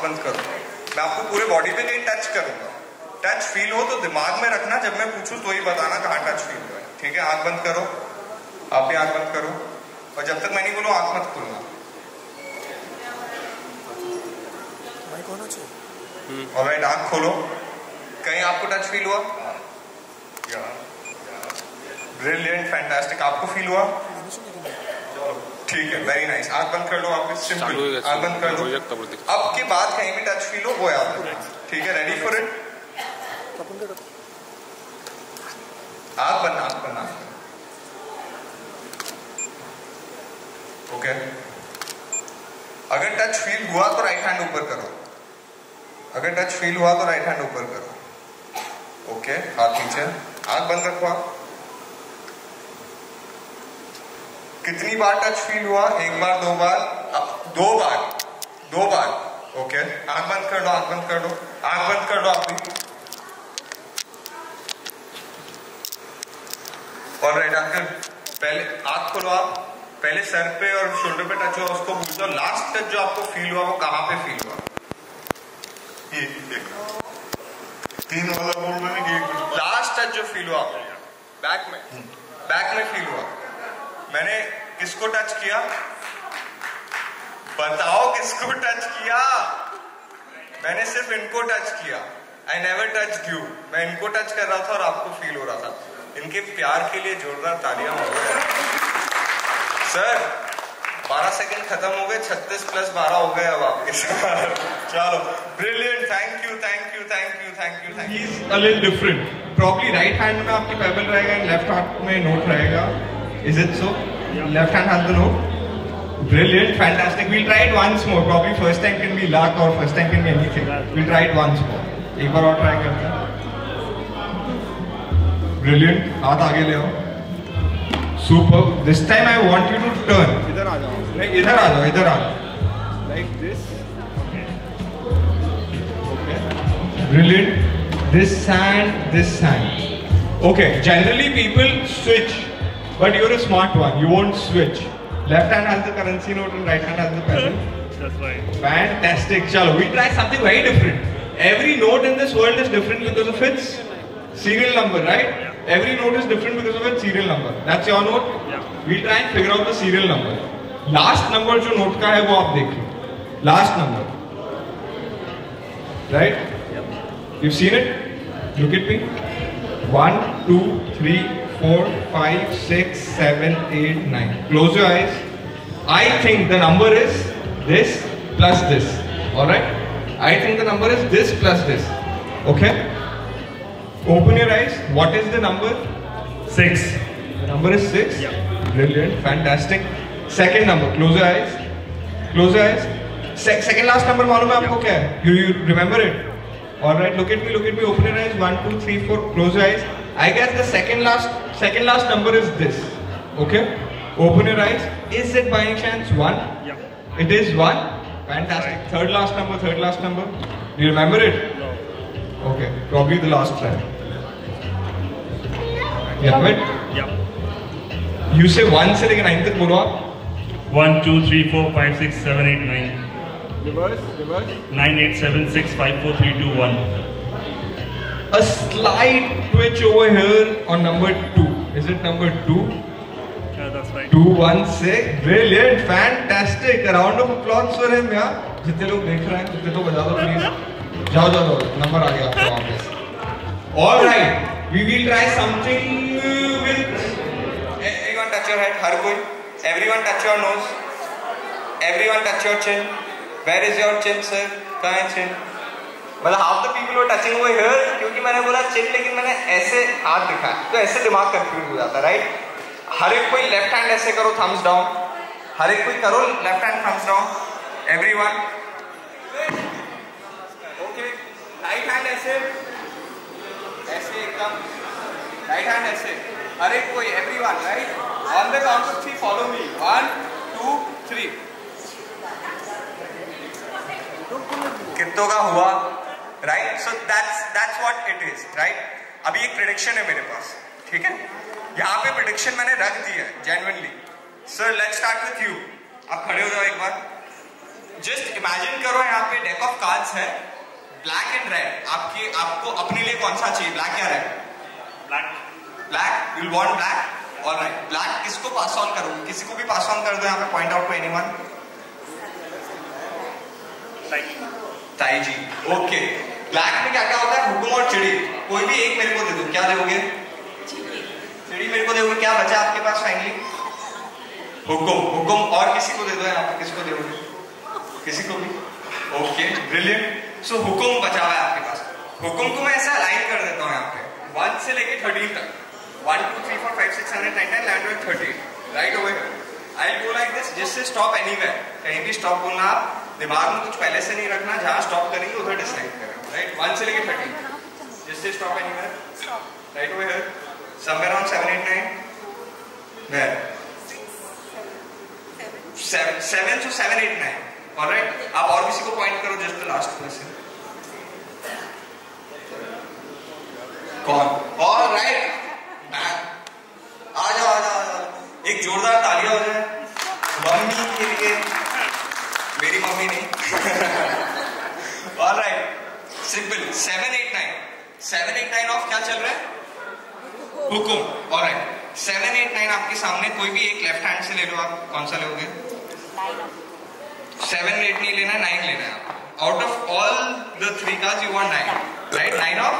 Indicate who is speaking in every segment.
Speaker 1: बंद करो, मैं आपको पूरे बॉडी पे कहीं टच करूंगा, टच फील हो तो दिमाग में रखना, जब मैं पूछूं तो ही बताना कहाँ टच फील हुआ है, ठीक है? आंख बंद करो, आप भी आंख बंद करो, और जब तक मैं नहीं बोलूं आंख मत खोलना। ऑलराइट, आंख खोलो, कहीं आपको टच फील हुआ? ब्रिलियंट, फैंटास्टिक, आपको फील हुआ? ठीक है, वेरी नाइस। आंख बंद कर लो, आप सिंपल आंख बंद कर लो। अब के बाद कहीं भी टच फील हो वो याद रखना, ठीक है? Ready for it? आंख बंद, आंख बंद, आंख बंद। ओके, अगर टच फील हुआ तो राइट हैंड ऊपर करो, अगर टच फील हुआ तो राइट हैंड ऊपर करो। ओके, हाथ नीचे, आंख बंद रखो आप। कितनी बार टच फील हुआ? एक बार, दो बार, दो बार, दो बार। ओके, आंख बंद कर दो, आंख बंद कर दो, आंख बंद कर दो आप भी। ऑलराइट, पहले आंख खोलो आप, पहले सर पे और शोल्डर पे टच हुआ उसको भूल जाओ। लास्ट टच जो आपको फील हुआ वो कहां पे फील हुआ? ये तीन वाला बोल रहे हैं कि लास्ट टच जो फील हुआ बैक में, बैक में फील हुआ। मैंने किसको टच किया? बताओ किसको टच किया? मैंने सिर्फ इनको टच किया। I never touch you. मैं इनको टच कर रहा था और आपको फील हो रहा था। इनके प्यार के लिए जोरदार तालियां हो गए। सर 12 सेकंड खत्म हो गए, 36 प्लस 12 हो गए अब आपके साथ। चलो, brilliant, thank you, thank you, thank you, thank you, thank you. Is a little different. Probably right hand में आपकी पेबल रहेगा एंड लेफ्ट हैंड में नोट रहेगा। Is it so? Yeah. Left hand has the note. Brilliant, fantastic. We'll try it once more. Probably first time can be luck or first time can be anything. We'll try it once more. एक बार और try करते हैं. Brilliant. हाथ आगे ले आओ. Super. This time I want you to turn. इधर आ जाओ. नहीं, इधर आ जाओ, इधर आ जाओ. Like this. Okay. Brilliant. This hand, this hand. Okay. Generally people switch. But you're a smart one. You won't switch. Left hand has the currency note and right hand has the pencil.
Speaker 2: That's right.
Speaker 1: Fantastic. Chalo, we try something very different. Every note in this world is different because of its serial number, right? Yeah. Every note is different because of its serial number. That's your note.
Speaker 2: Yeah.
Speaker 1: We try and figure out the serial number. Last number जो note का है वो आप देखिए. Last number. Right?
Speaker 2: Yep.
Speaker 1: You've seen it? Look at me. 1, 2, 3, 4, 5, 6, 7, 8, 9. Close your eyes. I think the number is this plus this. Alright? I think the number is this plus this. Okay? Open your eyes. What is the number?
Speaker 2: 6.
Speaker 1: The number is 6?
Speaker 2: Yeah.
Speaker 1: Brilliant. Fantastic. Second number. Close your eyes. Close your eyes. Second last number मालूम है आपको क्या है? You remember it? Alright. Look at me. Look at me. Open your eyes. 1, 2, 3, 4. Close your eyes. I guess the second last number is this. Okay? Open your eyes. Is it by any chance 1?
Speaker 2: Yeah.
Speaker 1: It is 1. Fantastic.
Speaker 2: Right.
Speaker 1: Third last number. Do you remember it?
Speaker 2: No.
Speaker 1: Okay. Probably the last try. Yeah, wait.
Speaker 2: Yeah.
Speaker 1: You say 1 से लेकर 9 तक बोलो आप.
Speaker 2: 1, 2, 3, 4, 5, 6, 7, 8, 9.
Speaker 1: Reverse.
Speaker 2: 9, 8, 7, 6, 5, 4, 3, 2, 1.
Speaker 1: A slight twitch over here on number 2. Is it number 2?
Speaker 2: Yeah, that's right.
Speaker 1: 2, 1, 6. Brilliant, fantastic. A round of applause for him, यार. जितने लोग देख रहे हैं, उतने तो बजा दो please. जाओ. नंबर आ गया आपका वापस. All right. We will try something with. Everyone touch your head. हर कोई. Everyone touch your nose. Everyone touch your chin. Where is your chin, sir? कहाँ है chin? मतलब half the people were touching over here क्योंकि मैंने बोला चिन लेकिन मैंने ऐसे हाथ दिखाया तो ऐसे दिमाग कंफ्यूज हो जाता है, राइट? हर एक कोई लेफ्ट हैंड ऐसे करो, थम्स डाउन. हर एक कोई करो left hand thumbs down. Everyone. Okay. Right hand ऐसे एकदम. राइट हैंड ऐसे. हर एक कोई, everyone, right? On the count of 3 follow me. 1, 2, 3. कितनों का हुआ? Right? So that's what it is, right? अभी एक प्रेडिक्शन है मेरे पास, ठीक है? यहाँ पे प्रेडिक्शन मैंने रख दी है genuinely. Sir let's start with you. आप खड़े हो जाओ एक बार. जस्ट इमेजिन करो यहाँ पे डेक ऑफ कार्ड्स है, ब्लैक एंड रेड। आपको अपने लिए कौन सा चाहिए, ब्लैक या red? Black. You want black? Alright, black किसको पास ऑन करोगे? किसी को भी पास ऑन कर दो यहाँ पे, पॉइंट आउट टू एनीवन। ताई जी, ओके। ब्लैक में क्या क्या होता है? हुकुम और चिड़ी। कोई भी एक मेरे को दे दो, क्या दोगे? चिड़ी मेरे को दोगे। क्या बचा आपके पास फाइनली? हुकुम। और किसी को दे दो यहाँ पे, किसको दोगे? किसी को भी? Okay, brilliant. सो हुकुम बचा हुआ है आपके पास। हुकुम को मैं ऐसा अलाइन कर देता हूँ यहाँ पे 1 से लेके 13 तक। 1 2 3 4 5 6 7 8 9 10 11 12 13, right over here. I go like this, जिससे स्टॉप एनीवेयर। कहीं भी स्टॉप बोलना, आप दिमाग में कुछ पहले से नहीं रखना, जहाँ स्टॉप करेंगे उधर डिसाइड करें, राइट? 1 से लेके 13, जिससे stop anywhere, right over here. Somewhere around 7 8 9 where 7 to 7 8 9, alright. आप और किसी को पॉइंट करो, जस्ट द लास्ट पर्सन। कौन? ऑलराइट, आ जाओ। एक जोरदार तालियां हो जाए मम्मी के लिए। मेरी मम्मी नहीं। Alright, simple. 7 8 9, 7 8 9 ऑफ क्या चल रहा है? हुकुम। ऑलराइट, 7 8 9 आपके सामने। कोई भी एक लेफ्ट हैंड से ले लो। आप कौन सा लोगे? 7 8 नहीं लेना, 9 लेना है आप। Out of all the 3 cards you want 9, right?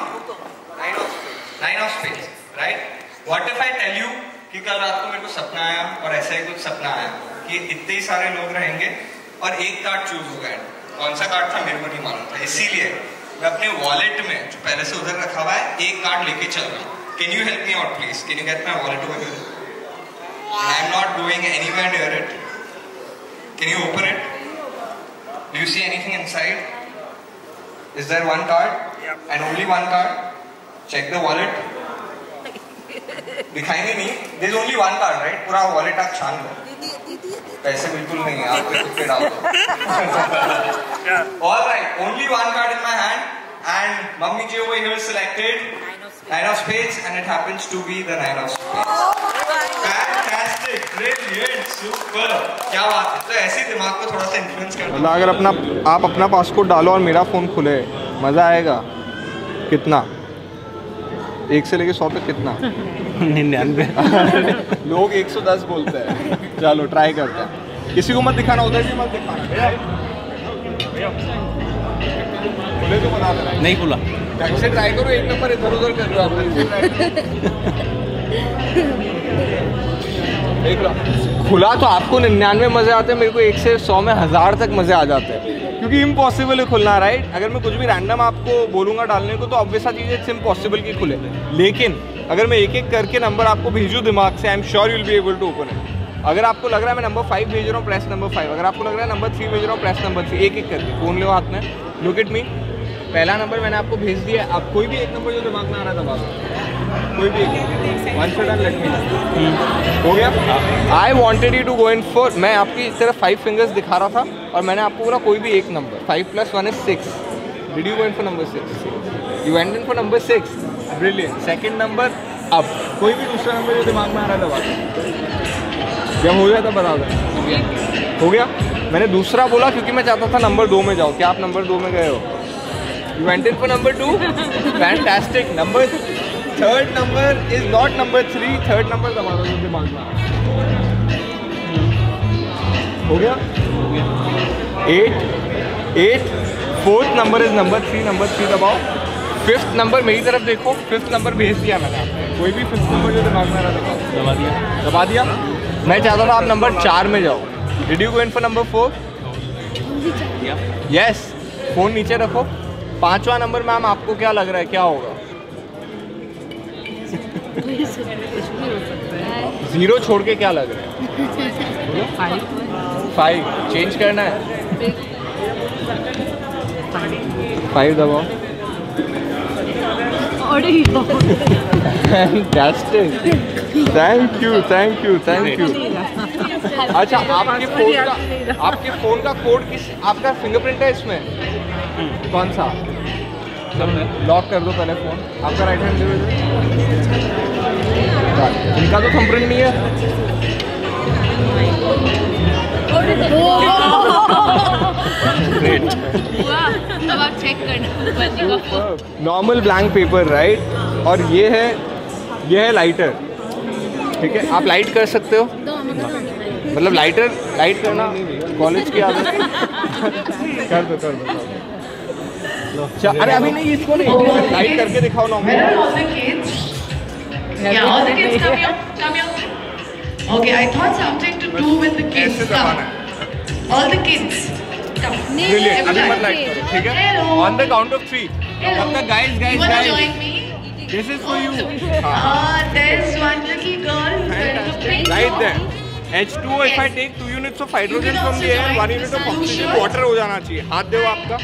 Speaker 1: 9 of spades, right? What if I tell you कि कल रात को मेरे को सपना आया और ऐसा ही कुछ सपना आया कि इतने ही सारे लोग रहेंगे और एक कार्ड चूज होगा। कौन सा कार्ड था मेरे को नहीं मालूम था, इसीलिए मैं अपने वॉलेट में जो पहले से उधर रखा हुआ है एक कार्ड लेके चल रहा हूँ। Can you help me out please? Can you get my wallet over here? I am not going anywhere near it. Can you open it? Do you see anything inside? Is there one card? Yep. And only one card? Check the wallet. दिखाएंगे नहीं? There is only one card, right? पूरा wallet आप छान लो। पैसे बिल्कुल नहीं है, आप पे तुक्के डाल दो। All right, only one card in my hand, and Mummy ji over here selected 9 of spades, and it happens to be the 9 of spades. Fantastic, brilliant, super. क्या बात है। तो ऐसे दिमाग को थोड़ा सा इन्फ्लुएंस कर दो।
Speaker 3: अगर आप अपना पासपोर्ट डालो और मेरा फ़ोन खुले, मज़ा आएगा। कितना? 1 से लेके 100 तक कितना? 99। लोग 110 बोलते हैं। चलो ट्राई करते हैं। किसी को मत दिखाना, उधर भी मत दिखाना। खुले तो बता देना। नहीं खुला। ढंग से ट्राई करो, एक नंबर इधर उधर कर रहा देख लो। खुला तो आपको 99 मजे आते हैं, मेरे को 1 से 100 में 1000 तक मजे आ जाते हैं, क्योंकि इम्पॉसिबल है खुलना, राइट? अगर मैं कुछ भी रैंडम आपको बोलूँगा डालने को तो ऑब्वियस चीज़ है, इट्स इम्पॉसिबल कि खुले। लेकिन अगर मैं एक एक करके नंबर आपको भेजूँ दिमाग से, I am sure you will be able to open it. अगर आपको लग रहा है मैं नंबर 5 भेज रहा हूँ, प्रेस नंबर 5। अगर आपको लग रहा है नंबर 3 भेज रहा हूँ, प्रेस नंबर 3। एक एक करके फ़ोन लो हाथ में, लुक एट मी। पहला नंबर मैंने आपको भेज दिया। आप कोई भी एक नंबर जो दिमाग में आ रहा था, कोई भी एक। 1 shot and let me know. हो गया? I wanted you to go in for, मैं आपकी सिर्फ 5 फिंगर्स दिखा रहा था और मैंने आपको बोला कोई भी एक number. 5 + 1 is 6। Did you go in for number 6? You went in for number 6। Brilliant. Second number, अब कोई भी दूसरा नंबर जो दिमाग में आ रहा था बात जब हो जाता बता दो। हो गया? मैंने दूसरा बोला क्योंकि मैं चाहता था नंबर 2 में जाओ। क्या आप नंबर 2 में गए हो? You went in for number 2? Fantastic. Third number is not number 3. Third number दबा दो दिमाग में। हो गया? 8. Fourth number is number 3. Number 3 दबाओ। Fifth number मेरी तरफ देखो। Fifth number भेज दिया मैंने आपको। कोई भी fifth number जो दिमाग में आ रहा था दबा दिया। मैं चाहता था आप नंबर 4 में जाओ। Did you go in for number 4? Yes. Phone नीचे रखो। 5वां नंबर मैम आपको क्या लग रहा है क्या होगा? 0 छोड़ के क्या लग रहा है? 5 चेंज करना है। 5 दबाओ। Fantastic. Thank you. अच्छा, आपके फोन का कोड किस, आपका फिंगरप्रिंट है इसमें? कौन सा? लॉक कर दो पहले फोन। आपका राइट हैंड दे। इनका तो थंबप्रिंट नहीं है।
Speaker 4: अब आप चेक करना
Speaker 3: नॉर्मल ब्लैंक पेपर राइट, और ये है लाइटर, ठीक है। आप लाइट कर सकते हो, मतलब लाइट करना कॉलेज की आदत कर दो। अरे अभी नहीं, इसको नहीं, लाइट करके दिखाओ normal.
Speaker 4: Yeah, all the kids come here. Okay, I thought something to do with the kids. Come. All the kids. Come.
Speaker 3: Brilliant. अभी मत लाइट करो, ठीक है? On the count of 3.
Speaker 4: Hello.
Speaker 3: Guys.
Speaker 4: You wanna join me?
Speaker 3: This is for you.
Speaker 4: There's one little girl wearing a pink
Speaker 3: Right
Speaker 4: top.
Speaker 3: there. H2O, if I take 2 units of hydrogen from the air, 1 unit of oxygen, water हो जाना चाहिए। हाथ दो आपका।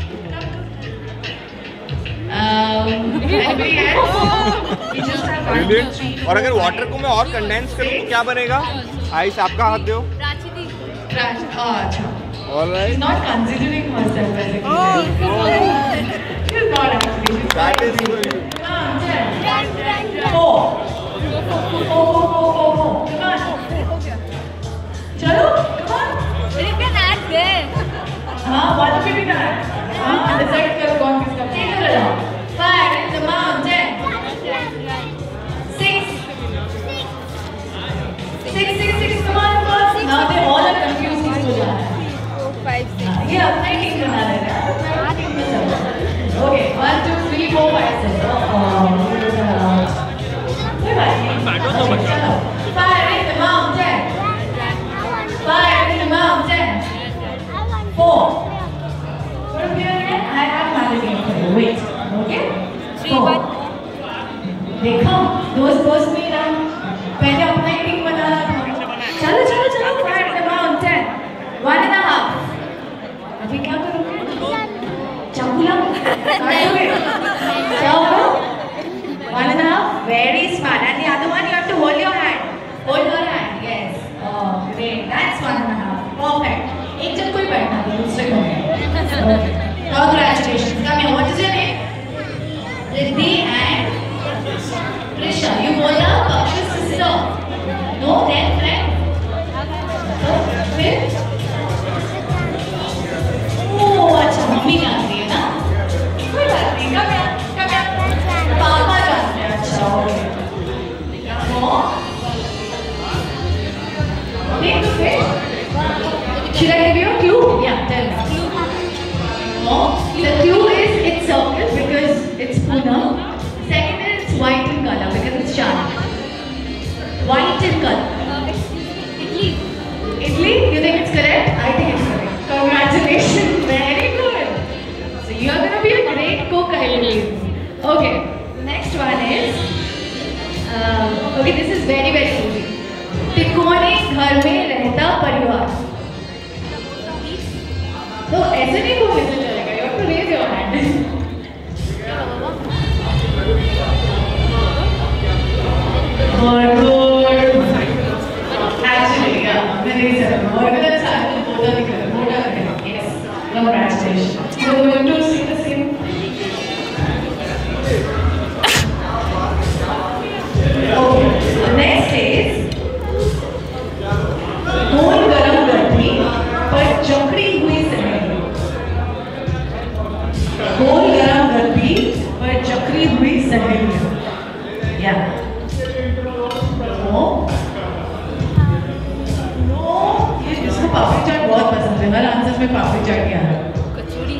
Speaker 4: Anybody else? We just have 1, 2, 3, 4.
Speaker 3: और अगर water को मैं और कंडेंस करूँ तो क्या बनेगा? आइस आपका हाथ दो।
Speaker 4: Trash. अच्छा.
Speaker 3: All right.
Speaker 4: She's not considering herself basically. She's not actually. She's
Speaker 3: That is for you.
Speaker 4: Four. Come on. चलो, come on. हाँ, one पे भी ना है। हाँ, decide करो कौन किसका। ठीक है लगा। 5 in the mountain. 6. 6. Come on. Now they all are confused किसको जाना है। ये अपना ही टीम बना रहे हैं। Okay, 1, 2, 3, 4, 5, 6. कोई बात नहीं। चलो, 5 in the mountain. 5 in the mountain. 4. What are we doing again? I have another game for you. Wait. Okay? 4. देखो, दोस्त मेरा पहले अपना ही टीम बनाना था। चलो 5 in the mountain. 1.5. अभी क्या करोगे? चाकू लाओ। काटोगे? क्या होगा? 1.5. Very smart. And the other one you have to hold your hand. Hold your hand. Yes. Oh, great. That's 1.5. Perfect. एक जन कोई बैठना था, दूसरे को नहीं। Congratulations. Come here. What is your name? Riddhi and Prisha. You both are Paksha's sister. No, then friend. So, फिर? Oh, अच्छा मम्मी जानती है ना? कोई बात नहीं। Come here. पापा जानते हैं। अच्छा, okay. Take the fish. Should I give you a clue? Yeah, tell me. No. The clue is it's circle because it's Poonam. Second is it's white in color because it's Shana. White in color. Italy? You think it's correct? I think it's correct. Congratulations. Very good. So you are going to be a great cook, I believe. Okay. The next one is okay, this is very easy. तिकोने घर में रहता परिवार। तो ऐसे नहीं को मिलने चलेगा। You have to raise your hand. Good. Actually, yeah, मैंने इसे और भी अच्छा है तो बोला नहीं कर बोला है। Yes, congratulations. So we're going to see the same. Okay, the next is गोल गरम गड्ढी पर जकड़ी हुई सहेली। गोल गरम गड्ढी पर जकड़ी हुई सहेली। या ये जिसको पापड़ी चाट बहुत पसंद है, हर आंसर में पापड़ी चाट क्या है? कचौड़ी।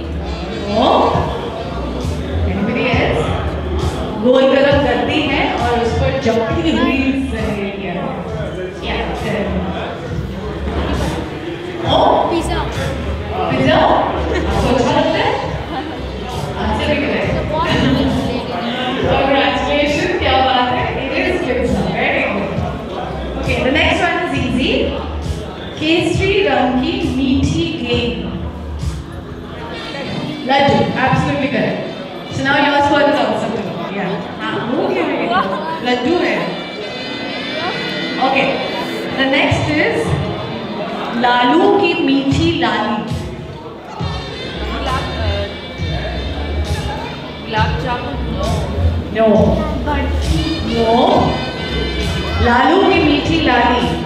Speaker 4: Anybody else? गोल गरम गड्ढी है और उस पर जकड़ी हुई सहेलियां। या पिज़्ज़ा। पिज़्ज़ा? आपको अच्छा लगता है? आंसर भी करें। Congratulations, क्या बात है? It is pizza. Very good. Okay, the next one is easy. Kesari रंग की मीठी गेंद। Laddu, absolutely correct. So now yours for the answer. Yeah. हाँ, वो क्या है? लड्डू है। Okay. The next is Lalu की मीठी लाली। गुलाब जामुन। नो। लालू की मीठी लाली।